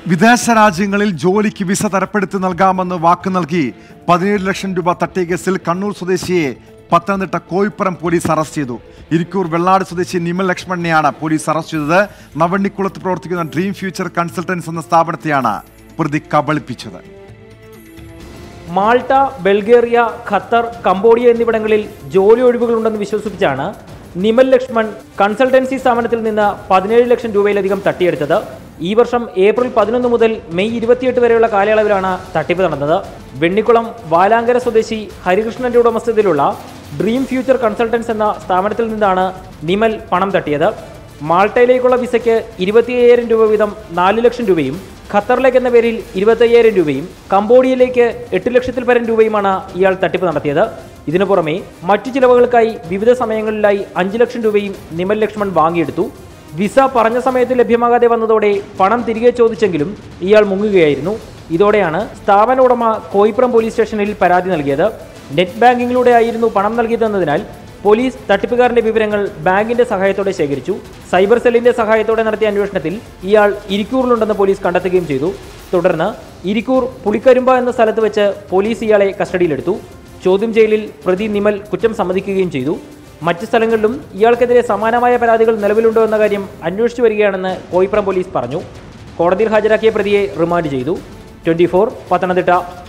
വിദേശ രാജ്യങ്ങളിൽ ജോലിക്ക് വിസ തരപ്പെടുത്തി നൽകാമെന്ന് വാക്ക് നൽകി 17 ലക്ഷം രൂപ തട്ടിയ കേസിൽ കണ്ണൂർ സ്വദേശിയെ പത്തനംതിട്ട കോയിപ്പുറം പോലീസ് അറസ്റ്റ് ചെയ്തു. ഇരിക്കൂർ വെള്ളാട് സ്വദേശി നിമൽ ലക്ഷ്മണനെയാണ് പോലീസ് അറസ്റ്റ് ചെയ്തത്. നവണ്ണിക്കുളത്ത് പ്രവർത്തിക്കുന്ന ഡ്രീം ഫ്യൂച്ചർ കൺസൾട്ടൻസ് എന്ന സ്ഥാപനത്തെയാണ് പ്രതി കബളിപ്പിച്ചത്. മാൾട്ട, ബൾഗേറിയ, ഖത്തർ, കംബോഡിയ എന്നിവിടങ്ങളിൽ ജോലി ഒഴിവുകളുണ്ടെന്ന് വിശ്വസിപ്പിച്ചാണ് നിമൽ ലക്ഷ്മൺ കൺസൾട്ടൻസി സ്ഥാപനത്തിൽ നിന്ന് 17 ലക്ഷം രൂപയിലധികം തട്ടിയെടുത്തത്. ഈ വർഷം ഏപ്രിൽ 11 മുതൽ മെയ് 28 വരെയുള്ള കാലയളവിലാണ് തട്ടിപ്പ് നടന്നത്. വെണ്ണിക്കുളം വാലാങ്കര സ്വദേശി ഹരികൃഷ്ണന്റെ ഉടമസ്ഥതയിലുള്ള ഡ്രീം ഫ്യൂച്ചർ കൺസൾട്ടൻസ് എന്ന സ്ഥാപനത്തിൽ നിന്നാണ് നിമൽ പണം തട്ടിയത്. മാൾട്ടയിലേക്കുള്ള വിസയ്ക്ക് 25,000 രൂപ വീതം 4 ലക്ഷം രൂപയും, ഖത്തറിലേക്ക് എന്ന പേരിൽ 25,000 രൂപയും, കംബോഡിയയിലേക്ക് 8 ലക്ഷത്തിൽ പരം രൂപയുമാണ് ഇയാൾ തട്ടിപ്പ് നടത്തിയത്. ഇതിനു പുറമെ മറ്റു ചിലവുകൾക്കായി വിവിധ സമയങ്ങളിലായി 5 ലക്ഷം രൂപയും നിമൽ ലക്ഷ്മൺ വാങ്ങിയെടുത്തു. വിസ പറഞ്ഞ സമയത്ത് ലഭ്യമാകാതെ വന്നതോടെ പണം തിരികെ ചോദിച്ചെങ്കിലും ഇയാൾ മുങ്ങുകയായിരുന്നു. ഇതോടെയാണ് സ്ഥാപന ഉടമ കോയിപ്പുറം പോലീസ് സ്റ്റേഷനിൽ പരാതി നൽകിയത്. നെറ്റ് ബാങ്കിങ്ങിലൂടെ ആയിരുന്നു പണം നൽകിയതെന്നതിനാൽ പോലീസ് തട്ടിപ്പുകാരന്റെ വിവരങ്ങൾ ബാങ്കിന്റെ സഹായത്തോടെ ശേഖരിച്ചു. സൈബർ സെല്ലിന്റെ സഹായത്തോടെ നടത്തിയ അന്വേഷണത്തിൽ ഇയാൾ ഇരിക്കൂറിലുണ്ടെന്ന് പോലീസ് കണ്ടെത്തുകയും ചെയ്തു. തുടർന്ന് ഇരിക്കൂർ പുളിക്കരിമ്പ എന്ന സ്ഥലത്ത് വെച്ച് പോലീസ് ഇയാളെ കസ്റ്റഡിയിലെടുത്തു. ചോദ്യം ചെയ്യലിൽ പ്രതി നിമൽ കുറ്റം സമ്മതിക്കുകയും ചെയ്തു. മറ്റ് സ്ഥലങ്ങളിലും ഇയാൾക്കെതിരെ സമാനമായ പരാതികൾ നിലവിലുണ്ടോ എന്ന കാര്യം അന്വേഷിച്ചു വരികയാണെന്ന് കോയിപ്പുറം പോലീസ് പറഞ്ഞു. കോടതിയിൽ ഹാജരാക്കിയ പ്രതിയെ റിമാൻഡ് ചെയ്തു. 24 പത്തനംതിട്ട.